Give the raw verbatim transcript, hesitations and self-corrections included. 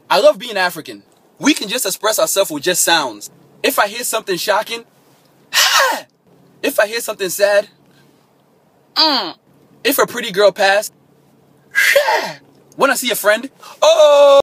I love being African. We can just express ourselves with just sounds. If I hear something shocking, ha! If I hear something sad, mm. If a pretty girl passed, when I see a friend, oh!